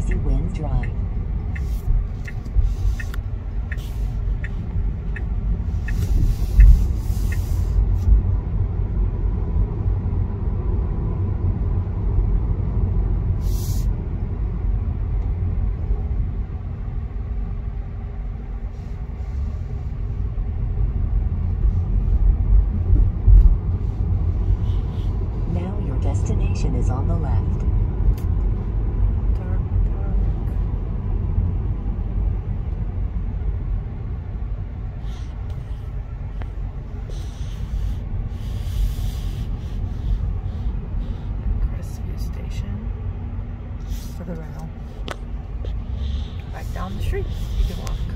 Easy Wind Drive. Destination is on the left. Dark park. Crestview Station for the rental. Right down the street. You can walk.